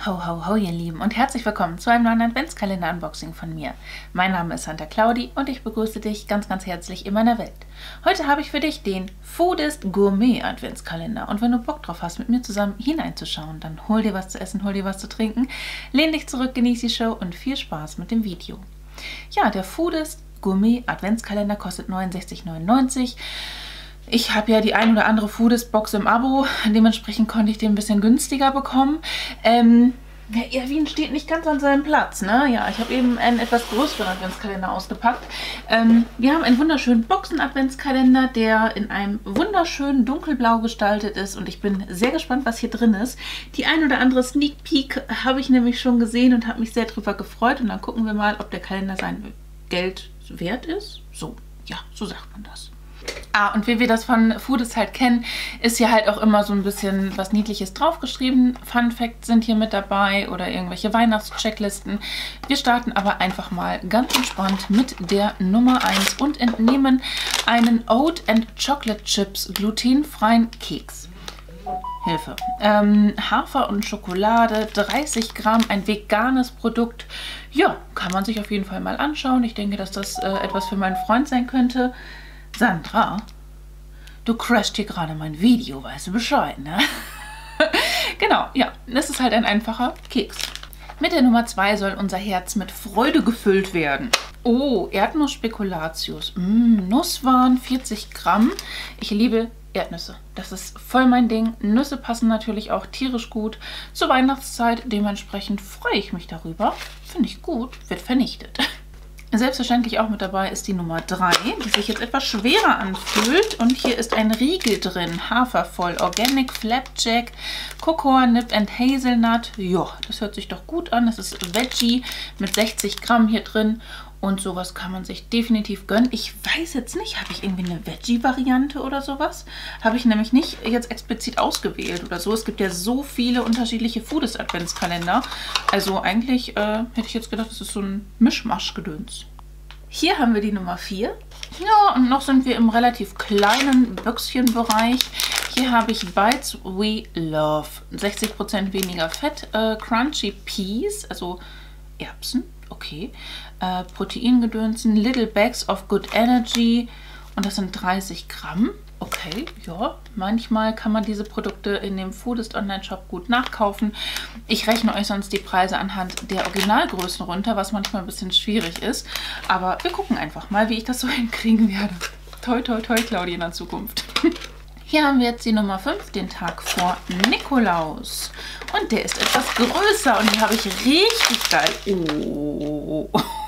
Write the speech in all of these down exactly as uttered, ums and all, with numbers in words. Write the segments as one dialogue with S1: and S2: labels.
S1: Ho, ho, ho, ihr Lieben und herzlich willkommen zu einem neuen Adventskalender-Unboxing von mir. Mein Name ist Santa Claudi und ich begrüße dich ganz, ganz herzlich in meiner Welt. Heute habe ich für dich den Foodist Gourmet Adventskalender und wenn du Bock drauf hast, mit mir zusammen hineinzuschauen, dann hol dir was zu essen, hol dir was zu trinken, lehn dich zurück, genieß die Show und viel Spaß mit dem Video. Ja, der Foodist Gourmet Adventskalender kostet neunundsechzig neunundneunzig. Ich habe ja die ein oder andere Foodist-Box im Abo, dementsprechend konnte ich den ein bisschen günstiger bekommen. Ähm, ja, Erwin steht nicht ganz an seinem Platz, ne? Ja, ich habe eben einen etwas größeren Adventskalender ausgepackt. Ähm, wir haben einen wunderschönen Boxen-Adventskalender, der in einem wunderschönen dunkelblau gestaltet ist und ich bin sehr gespannt, was hier drin ist. Die ein oder andere Sneak Peek habe ich nämlich schon gesehen und habe mich sehr drüber gefreut und dann gucken wir mal, ob der Kalender sein Geld wert ist. So, ja, so sagt man das. Ah, und wie wir das von Foodist halt kennen, ist hier halt auch immer so ein bisschen was Niedliches draufgeschrieben. Fun Facts sind hier mit dabei oder irgendwelche Weihnachtschecklisten. Wir starten aber einfach mal ganz entspannt mit der Nummer eins und entnehmen einen Oat and Chocolate Chips glutenfreien Keks. Hilfe. Ähm, Hafer und Schokolade, dreißig Gramm, ein veganes Produkt. Ja, kann man sich auf jeden Fall mal anschauen. Ich denke, dass das äh, etwas für meinen Freund sein könnte. Sandra, du crasht hier gerade mein Video, weißt du Bescheid, ne? Genau, ja, das ist halt ein einfacher Keks. Mit der Nummer zwei soll unser Herz mit Freude gefüllt werden. Oh, Erdnuss-Spekulatius. Mm, Nusswaren, vierzig Gramm. Ich liebe Erdnüsse. Das ist voll mein Ding. Nüsse passen natürlich auch tierisch gut zur Weihnachtszeit. Dementsprechend freue ich mich darüber. Finde ich gut, wird vernichtet. Selbstverständlich auch mit dabei ist die Nummer drei, die sich jetzt etwas schwerer anfühlt. Und hier ist ein Riegel drin. Hafervoll, Organic Flapjack, Cocoa Nip and Hazelnut. Ja, das hört sich doch gut an. Das ist Veggie mit sechzig Gramm hier drin. Und sowas kann man sich definitiv gönnen. Ich weiß jetzt nicht, habe ich irgendwie eine Veggie-Variante oder sowas? Habe ich nämlich nicht jetzt explizit ausgewählt oder so. Es gibt ja so viele unterschiedliche Foodist-Adventskalender. Also eigentlich äh, hätte ich jetzt gedacht, das ist so ein Mischmasch-Gedöns. Hier haben wir die Nummer vier. Ja, und noch sind wir im relativ kleinen Büchsenbereich. Hier habe ich Bites We Love. sechzig Prozent weniger Fett. Äh, Crunchy Peas, also Erbsen. Okay. Äh, Proteingedönsen, Little Bags of Good Energy und das sind dreißig Gramm. Okay, ja, manchmal kann man diese Produkte in dem Foodist Online-Shop gut nachkaufen. Ich rechne euch sonst die Preise anhand der Originalgrößen runter, was manchmal ein bisschen schwierig ist. Aber wir gucken einfach mal, wie ich das so hinkriegen werde. Toi, toi, toi, Claudi in der Zukunft. Hier haben wir jetzt die Nummer fünf, den Tag vor Nikolaus. Und der ist etwas größer und den habe ich richtig geil. Oh.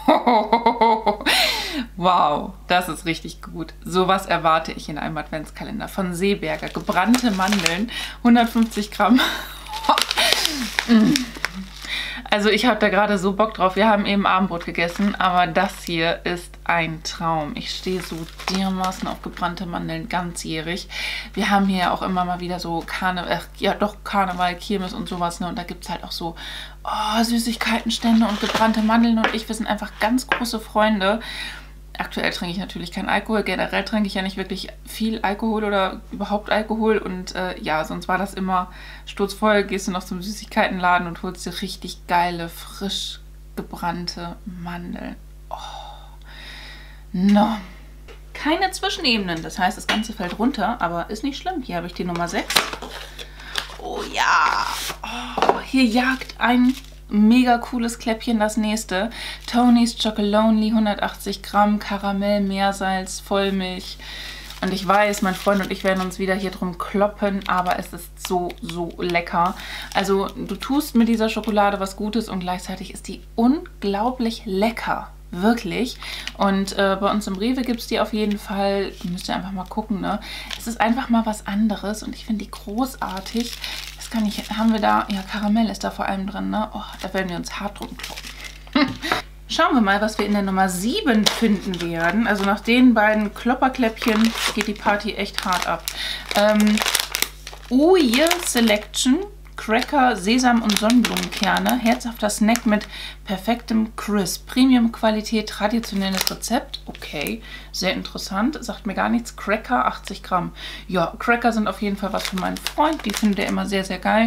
S1: Wow, das ist richtig gut. Sowas erwarte ich in einem Adventskalender von Seeberger. Gebrannte Mandeln, hundertfünfzig Gramm. Also ich habe da gerade so Bock drauf. Wir haben eben Abendbrot gegessen, aber das hier ist ein Traum. Ich stehe so dermaßen auf gebrannte Mandeln ganzjährig. Wir haben hier auch immer mal wieder so Karneval, äh, ja doch Karneval, Kirmes und sowas, ne? Und da gibt es halt auch so oh, Süßigkeitenstände und gebrannte Mandeln und ich, wir sind einfach ganz große Freunde. Aktuell trinke ich natürlich keinen Alkohol. Generell trinke ich ja nicht wirklich viel Alkohol oder überhaupt Alkohol. Und äh, ja, sonst war das immer sturzvoll. Gehst du noch zum Süßigkeitenladen und holst dir richtig geile, frisch gebrannte Mandeln. Oh. No. Keine Zwischenebenen. Das heißt, das Ganze fällt runter, aber ist nicht schlimm. Hier habe ich die Nummer sechs. Oh ja. Oh, hier jagt ein mega cooles Kläppchen das nächste. Tony's Chocolonely, hundertachtzig Gramm, Karamell, Meersalz, Vollmilch. Und ich weiß, mein Freund und ich werden uns wieder hier drum kloppen, aber es ist so, so lecker. Also du tust mit dieser Schokolade was Gutes und gleichzeitig ist die unglaublich lecker. Wirklich. Und äh, bei uns im Rewe gibt es die auf jeden Fall. Müsst ihr einfach mal gucken, ne? Es ist einfach mal was anderes und ich finde die großartig. Das kann ich, haben wir da, ja, Karamell ist da vor allem drin, ne? Oh, da werden wir uns hart drum kloppen. Schauen wir mal, was wir in der Nummer sieben finden werden. Also nach den beiden Klopperkläppchen geht die Party echt hart ab. Ähm, Ouye Selection. Cracker, Sesam und Sonnenblumenkerne. Herzhafter Snack mit perfektem Crisp. Premium-Qualität, traditionelles Rezept. Okay, sehr interessant. Sagt mir gar nichts. Cracker, achtzig Gramm. Ja, Cracker sind auf jeden Fall was für meinen Freund. Die findet er immer sehr, sehr geil.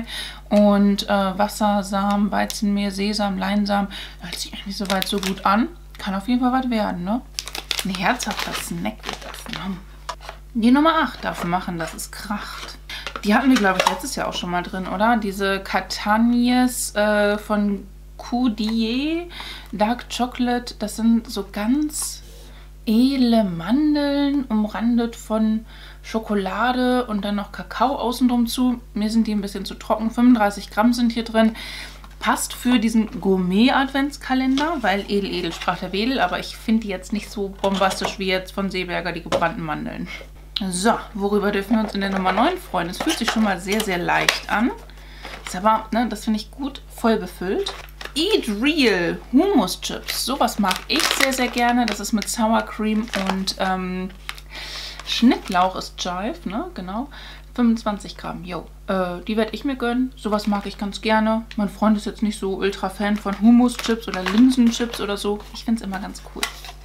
S1: Und äh, Wasser, Samen, Weizenmehl, Sesam, Leinsamen. Hört sich eigentlich soweit so gut an. Kann auf jeden Fall was werden, ne? Ein herzhafter Snack wird das. Ne? Die Nummer acht darf machen, dass es kracht. Die hatten wir, glaube ich, letztes Jahr auch schon mal drin, oder? Diese Catanies äh, von Coudier Dark Chocolate. Das sind so ganz edle Mandeln, umrandet von Schokolade und dann noch Kakao außenrum zu. Mir sind die ein bisschen zu trocken. fünfunddreißig Gramm sind hier drin. Passt für diesen Gourmet-Adventskalender, weil edel, edel sprach der Wedel. Aber ich finde die jetzt nicht so bombastisch wie jetzt von Seeberger die gebrannten Mandeln. So, worüber dürfen wir uns in der Nummer neun freuen? Es fühlt sich schon mal sehr, sehr leicht an. Ist aber, ne, das finde ich gut, voll befüllt. Eat Real Hummus Chips. Sowas mag ich sehr, sehr gerne. Das ist mit Sour Cream und ähm, Schnittlauch ist Chive, ne, genau. fünfundzwanzig Gramm, jo. Äh, die werde ich mir gönnen. Sowas mag ich ganz gerne. Mein Freund ist jetzt nicht so ultra Fan von Hummus-Chips oder Linsenchips oder so. Ich finde es immer ganz cool.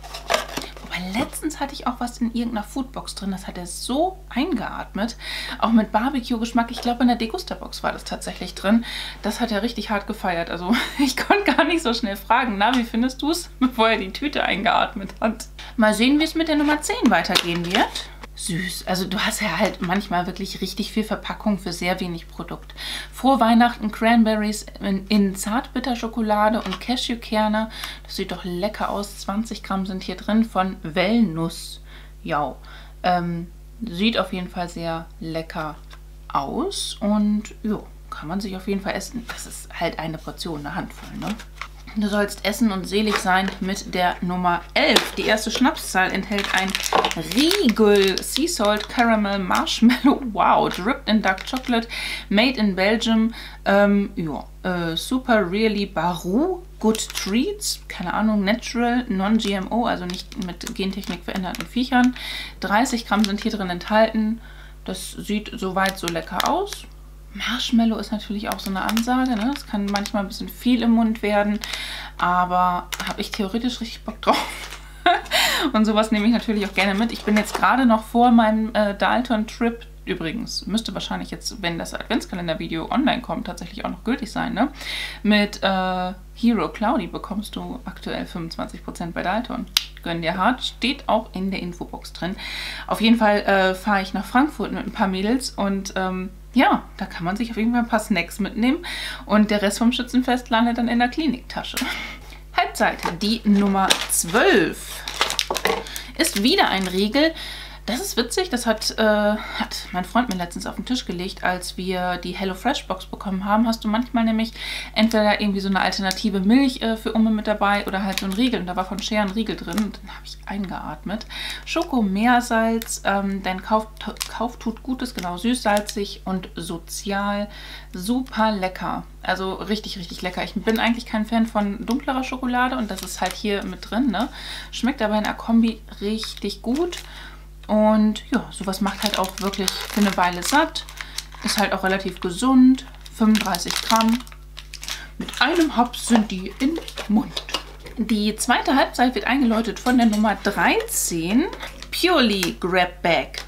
S1: Wobei letztens hatte ich auch was in irgendeiner Foodbox drin. Das hat er so eingeatmet. Auch mit Barbecue-Geschmack. Ich glaube, in der Degusta-Box war das tatsächlich drin. Das hat er richtig hart gefeiert. Also ich konnte gar nicht so schnell fragen. Na, wie findest du es? Bevor er die Tüte eingeatmet hat. Mal sehen, wie es mit der Nummer zehn weitergehen wird. Süß. Also du hast ja halt manchmal wirklich richtig viel Verpackung für sehr wenig Produkt. Frohe Weihnachten, Cranberries in, in Zartbitterschokolade und Cashewkerne. Das sieht doch lecker aus. zwanzig Gramm sind hier drin von Wellnuss. Ja, ähm, sieht auf jeden Fall sehr lecker aus. Und ja, kann man sich auf jeden Fall essen. Das ist halt eine Portion, eine Handvoll, ne? Du sollst essen und selig sein mit der Nummer elf. Die erste Schnapszahl enthält ein Riegel Sea Salt Caramel Marshmallow. Wow, dripped in dark chocolate, made in Belgium. Ähm, ja, äh, super really Barou. Good Treats, keine Ahnung, natural, non-G M O, also nicht mit Gentechnik veränderten Viechern. dreißig Gramm sind hier drin enthalten. Das sieht soweit so lecker aus. Marshmallow ist natürlich auch so eine Ansage, ne? Das kann manchmal ein bisschen viel im Mund werden, aber habe ich theoretisch richtig Bock drauf. Und sowas nehme ich natürlich auch gerne mit. Ich bin jetzt gerade noch vor meinem äh, Dalton-Trip, übrigens, müsste wahrscheinlich jetzt, wenn das Adventskalender-Video online kommt, tatsächlich auch noch gültig sein, ne? Mit äh, Hero Cloudy bekommst du aktuell fünfundzwanzig Prozent bei Dalton. Gönn dir hart, steht auch in der Infobox drin. Auf jeden Fall äh, fahre ich nach Frankfurt mit ein paar Mädels und ähm, ja, da kann man sich auf jeden Fall ein paar Snacks mitnehmen und der Rest vom Schützenfest landet dann in der Kliniktasche. Halbseite, die Nummer zwölf, ist wieder ein Riegel. Das ist witzig, das hat, äh, hat mein Freund mir letztens auf den Tisch gelegt, als wir die HelloFresh-Box bekommen haben. Hast du manchmal nämlich entweder irgendwie so eine alternative Milch äh, für Umme mit dabei oder halt so ein Riegel. Und da war von Share ein Riegel drin und dann habe ich eingeatmet. Schoko-Meersalz, ähm, dein Kauf, Kauf tut Gutes, genau, süß-salzig und sozial. Super lecker. Also richtig, richtig lecker. Ich bin eigentlich kein Fan von dunklerer Schokolade und das ist halt hier mit drin, ne? Schmeckt aber in der Kombi richtig gut. Und ja, sowas macht halt auch wirklich für eine Weile satt. Ist halt auch relativ gesund. fünfunddreißig Gramm. Mit einem Haps sind die im Mund. Die zweite Halbzeit wird eingeläutet von der Nummer dreizehn. Purely Grab Bag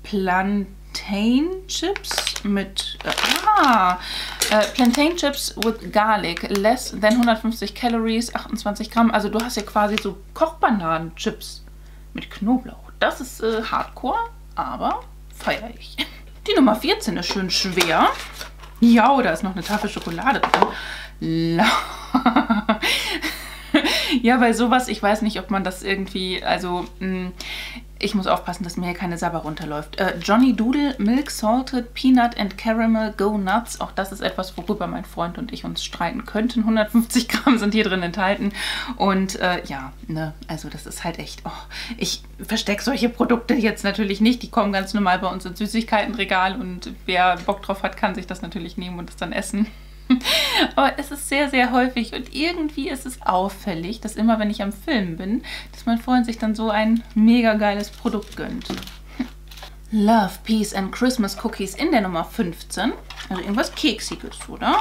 S1: Plantain Chips mit... Ah! Äh, Plantain Chips with Garlic. Less than hundertfünfzig Calories. achtundzwanzig Gramm. Also du hast ja quasi so Kochbananen-Chips mit Knoblauch. Das ist äh, Hardcore, aber feiere ich. Die Nummer vierzehn ist schön schwer. Ja, da ist noch eine Tafel Schokolade drin. Ja, bei sowas, ich weiß nicht, ob man das irgendwie, also mh, ich muss aufpassen, dass mir hier keine Sabber runterläuft. Äh, Johnny Doodle Milk Salted Peanut and Caramel Go Nuts. Auch das ist etwas, worüber mein Freund und ich uns streiten könnten. hundertfünfzig Gramm sind hier drin enthalten. Und äh, ja, ne, also das ist halt echt, oh, ich verstecke solche Produkte jetzt natürlich nicht. Die kommen ganz normal bei uns ins Süßigkeitenregal und wer Bock drauf hat, kann sich das natürlich nehmen und es dann essen. Aber es ist sehr, sehr häufig und irgendwie ist es auffällig, dass immer, wenn ich am Filmen bin, dass mein Freund sich dann so ein mega geiles Produkt gönnt. Love, Peace and Christmas Cookies in der Nummer fünfzehn. Also irgendwas Keksiges, oder?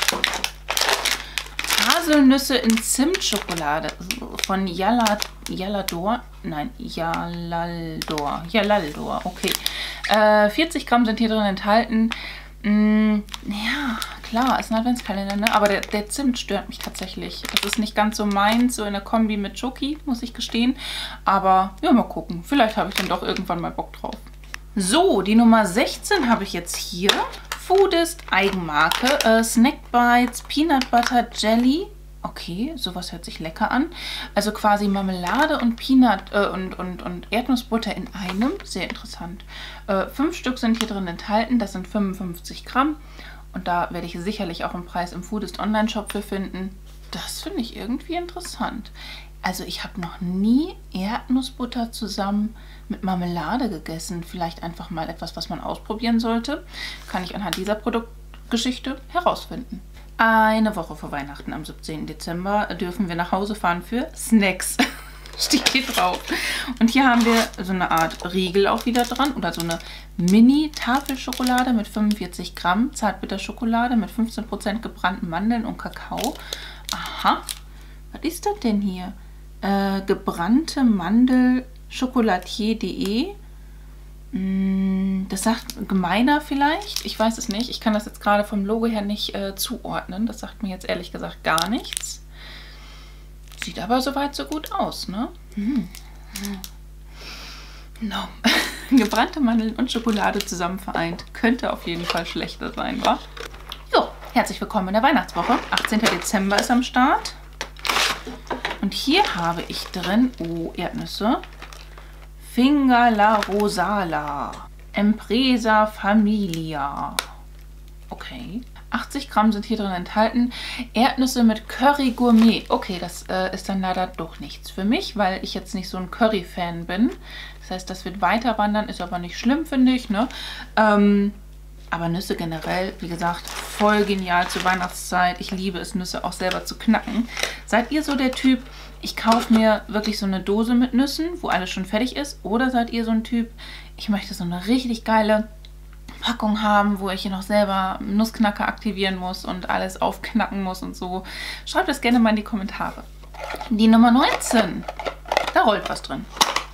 S1: Haselnüsse in Zimtschokolade von Yala, Yalador. Nein, Yalador. Yalador, okay. Äh, vierzig Gramm sind hier drin enthalten. Mm, ja, klar, ist ein Adventskalender, ne? Aber der, der Zimt stört mich tatsächlich. Das ist nicht ganz so meins, so in der Kombi mit Schoki, muss ich gestehen. Aber ja, mal gucken. Vielleicht habe ich dann doch irgendwann mal Bock drauf. So, die Nummer sechzehn habe ich jetzt hier. Foodist Eigenmarke. Äh, Snack Bites Peanut Butter Jelly. Okay, sowas hört sich lecker an. Also quasi Marmelade und Peanut äh, und, und, und Erdnussbutter in einem. Sehr interessant. Äh, fünf Stück sind hier drin enthalten. Das sind fünfundfünfzig Gramm. Und da werde ich sicherlich auch einen Preis im Foodist Online-Shop für finden. Das finde ich irgendwie interessant. Also ich habe noch nie Erdnussbutter zusammen mit Marmelade gegessen. Vielleicht einfach mal etwas, was man ausprobieren sollte. Kann ich anhand dieser Produktgeschichte herausfinden. Eine Woche vor Weihnachten, am siebzehnten Dezember, dürfen wir nach Hause fahren für Snacks. Steht hier drauf. Und hier haben wir so eine Art Riegel auch wieder dran. Oder so eine Mini-Tafelschokolade mit fünfundvierzig Gramm. Zartbitterschokolade mit fünfzehn Prozent gebrannten Mandeln und Kakao. Aha. Was ist das denn hier? Äh, gebrannte Mandel Chocolatier punkt de. Das sagt gemeiner vielleicht. Ich weiß es nicht. Ich kann das jetzt gerade vom Logo her nicht äh, zuordnen. Das sagt mir jetzt ehrlich gesagt gar nichts. Sieht aber soweit so gut aus, ne? Hm. No. Gebrannte Mandeln und Schokolade zusammen vereint. Könnte auf jeden Fall schlechter sein, wa? Jo, herzlich willkommen in der Weihnachtswoche. achtzehnten Dezember ist am Start. Und hier habe ich drin, oh, Erdnüsse. Finger la Rosala. Empresa Familia. Okay. achtzig Gramm sind hier drin enthalten. Erdnüsse mit Curry Gourmet. Okay, das äh, ist dann leider doch nichts für mich, weil ich jetzt nicht so ein Curry-Fan bin. Das heißt, das wird weiter wandern, ist aber nicht schlimm, finde ich, ne? Ähm, aber Nüsse generell, wie gesagt, voll genial zur Weihnachtszeit. Ich liebe es, Nüsse auch selber zu knacken. Seid ihr so der Typ, ich kaufe mir wirklich so eine Dose mit Nüssen, wo alles schon fertig ist? Oder seid ihr so ein Typ, ich möchte so eine richtig geile Packung haben, wo ich hier noch selber Nussknacker aktivieren muss und alles aufknacken muss und so? Schreibt das gerne mal in die Kommentare. Die Nummer neunzehn, da rollt was drin.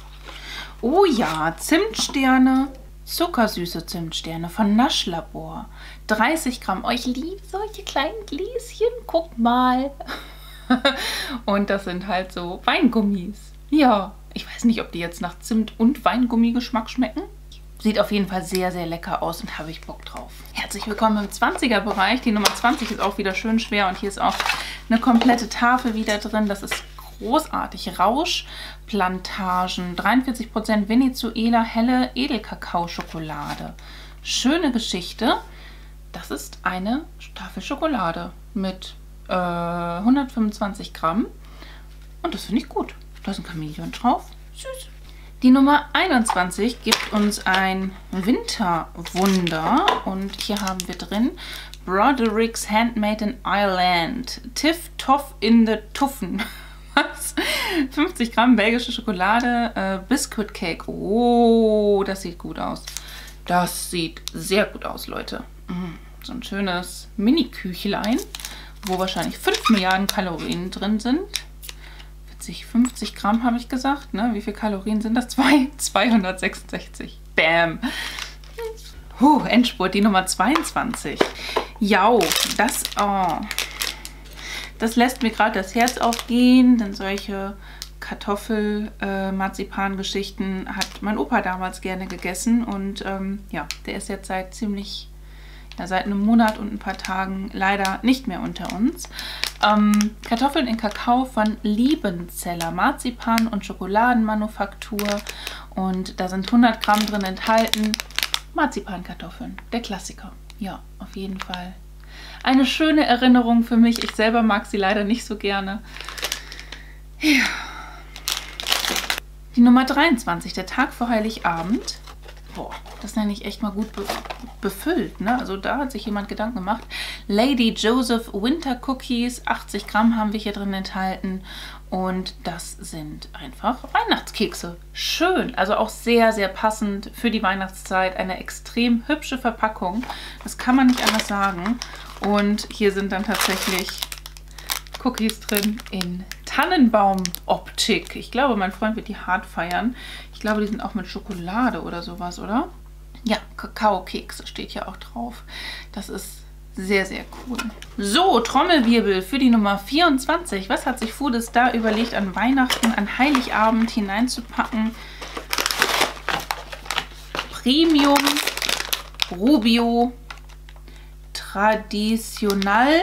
S1: Oh ja, Zimtsterne, zuckersüße Zimtsterne von Naschlabor. dreißig Gramm. Oh, ich liebe solche kleinen Gläschen. Guckt mal. Und das sind halt so Weingummis. Ja, ich weiß nicht, ob die jetzt nach Zimt- und Weingummi-Geschmack schmecken. Sieht auf jeden Fall sehr, sehr lecker aus und habe ich Bock drauf. Herzlich willkommen im zwanziger-Bereich. Die Nummer zwanzig ist auch wieder schön schwer und hier ist auch eine komplette Tafel wieder drin. Das ist großartig. Rauschplantagen, dreiundvierzig Prozent Venezuela helle Edelkakaoschokolade. Schöne Geschichte. Das ist eine Tafel Schokolade mit äh, hundertfünfundzwanzig Gramm. Und das finde ich gut. Da ist ein Chamäleon drauf. Süß. Die Nummer einundzwanzig gibt uns ein Winterwunder. Und hier haben wir drin Broderick's Handmade in Ireland. Tiff Toff in the Tuffen. Was? fünfzig Gramm belgische Schokolade, äh, Biscuit Cake. Oh, das sieht gut aus. Das sieht sehr gut aus, Leute. Mm, so ein schönes Mini-Küchlein, wo wahrscheinlich fünf Milliarden Kalorien drin sind. vierzig, fünfzig Gramm habe ich gesagt, ne? Wie viele Kalorien sind das? zweihundertsechsundsechzig. Bam. Huh, Endspurt, die Nummer zweiundzwanzig. Jau, das, oh, das lässt mir gerade das Herz aufgehen, denn solche Kartoffel-Marzipan-Geschichten äh, hat mein Opa damals gerne gegessen und ähm, ja, der ist jetzt seit ziemlich, ja, seit einem Monat und ein paar Tagen leider nicht mehr unter uns. Ähm, Kartoffeln in Kakao von Liebenzeller, Marzipan- und Schokoladenmanufaktur und da sind hundert Gramm drin enthalten. Marzipankartoffeln, der Klassiker. Ja, auf jeden Fall. Eine schöne Erinnerung für mich. Ich selber mag sie leider nicht so gerne. Ja. Die Nummer dreiundzwanzig, der Tag vor Heiligabend. Boah, das nenne ich echt mal gut be befüllt, ne? Also da hat sich jemand Gedanken gemacht. Lady Joseph Winter Cookies, achtzig Gramm haben wir hier drin enthalten. Und das sind einfach Weihnachtskekse. Schön, also auch sehr, sehr passend für die Weihnachtszeit. Eine extrem hübsche Verpackung. Das kann man nicht anders sagen. Und hier sind dann tatsächlich Cookies drin in Tannenbaum-Optik. Ich glaube, mein Freund wird die hart feiern. Ich glaube, die sind auch mit Schokolade oder sowas, oder? Ja, Kakaokekse steht hier auch drauf. Das ist Sehr, sehr cool. So, Trommelwirbel für die Nummer vierundzwanzig. Was hat sich Foodist da überlegt, an Weihnachten, an Heiligabend hineinzupacken? Premium, Rubio, Tradicional,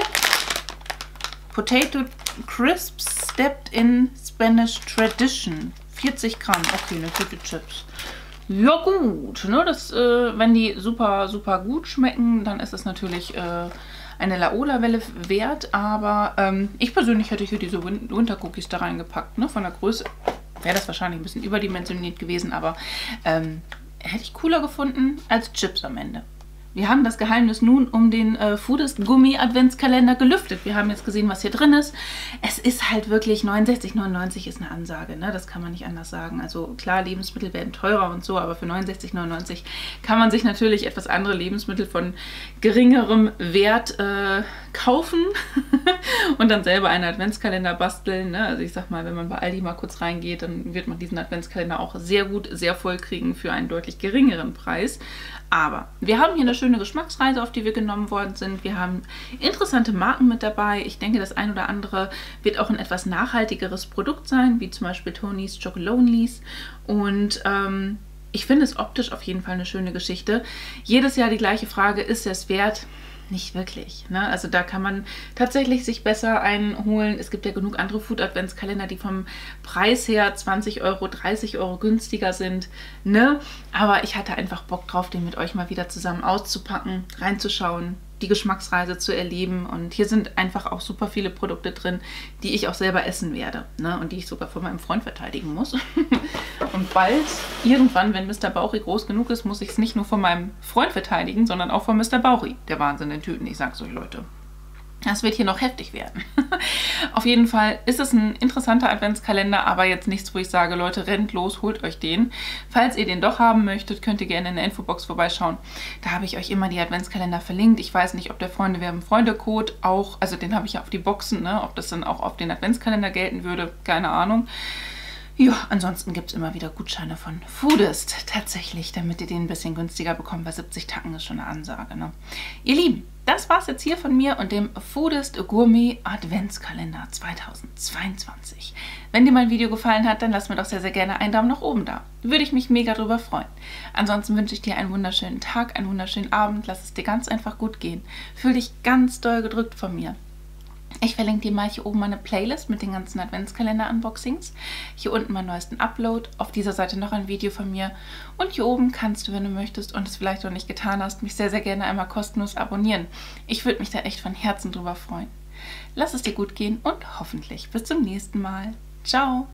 S1: Potato Crisps, Stepped in Spanish Tradition. vierzig Gramm. Okay, eine Tüte Chips. Ja gut, ne, das, äh, wenn die super, super gut schmecken, dann ist es natürlich äh, eine Laola-Welle wert, aber ähm, ich persönlich hätte hier diese Win Winter Cookies da reingepackt, ne, von der Größe wäre das wahrscheinlich ein bisschen überdimensioniert gewesen, aber ähm, hätte ich cooler gefunden als Chips am Ende. Wir haben das Geheimnis nun um den äh, Foodist Gummi Adventskalender gelüftet. Wir haben jetzt gesehen, was hier drin ist. Es ist halt wirklich neunundsechzig neunundneunzig ist eine Ansage, ne? Das kann man nicht anders sagen. Also klar, Lebensmittel werden teurer und so, aber für neunundsechzig neunundneunzig kann man sich natürlich etwas andere Lebensmittel von geringerem Wert äh, kaufen und dann selber einen Adventskalender basteln, ne? Also ich sag mal, wenn man bei Aldi mal kurz reingeht, dann wird man diesen Adventskalender auch sehr gut, sehr voll kriegen für einen deutlich geringeren Preis. Aber wir haben hier eine schöne Geschmacksreise, auf die wir genommen worden sind. Wir haben interessante Marken mit dabei. Ich denke, das ein oder andere wird auch ein etwas nachhaltigeres Produkt sein, wie zum Beispiel Tony's Chocolonelys. Und ähm, ich finde es optisch auf jeden Fall eine schöne Geschichte. Jedes Jahr die gleiche Frage, ist es wert? Nicht wirklich, ne? Also da kann man tatsächlich sich besser einholen. Es gibt ja genug andere Food-Adventskalender, die vom Preis her zwanzig Euro, dreißig Euro günstiger sind, ne? Aber ich hatte einfach Bock drauf, den mit euch mal wieder zusammen auszupacken, reinzuschauen, die Geschmacksreise zu erleben. Und hier sind einfach auch super viele Produkte drin, die ich auch selber essen werde, ne? Und die ich sogar von meinem Freund verteidigen muss. Und bald, irgendwann, wenn Mister Bauchi groß genug ist, muss ich es nicht nur von meinem Freund verteidigen, sondern auch von Mister Bauchi. Der Wahnsinn in Tüten, ich sag's euch, Leute. Das wird hier noch heftig werden. Auf jeden Fall ist es ein interessanter Adventskalender, aber jetzt nichts, wo ich sage, Leute, rennt los, holt euch den. Falls ihr den doch haben möchtet, könnt ihr gerne in der Infobox vorbeischauen. Da habe ich euch immer die Adventskalender verlinkt. Ich weiß nicht, ob der Freunde werben Freunde-Code auch, also den habe ich ja auf die Boxen, ne? Ob das dann auch auf den Adventskalender gelten würde, keine Ahnung. Ja, ansonsten gibt es immer wieder Gutscheine von Foodist, tatsächlich, damit ihr den ein bisschen günstiger bekommt, weil siebzig Tacken ist schon eine Ansage, ne? Ihr Lieben, das war's jetzt hier von mir und dem Foodist Gourmet Adventskalender zweitausendzweiundzwanzig. Wenn dir mein Video gefallen hat, dann lass mir doch sehr, sehr gerne einen Daumen nach oben da. Würde ich mich mega drüber freuen. Ansonsten wünsche ich dir einen wunderschönen Tag, einen wunderschönen Abend. Lass es dir ganz einfach gut gehen. Fühl dich ganz doll gedrückt von mir. Ich verlinke dir mal hier oben meine Playlist mit den ganzen Adventskalender-Unboxings. Hier unten meinen neuesten Upload. Auf dieser Seite noch ein Video von mir. Und hier oben kannst du, wenn du möchtest und es vielleicht noch nicht getan hast, mich sehr, sehr gerne einmal kostenlos abonnieren. Ich würde mich da echt von Herzen drüber freuen. Lass es dir gut gehen und hoffentlich bis zum nächsten Mal. Ciao!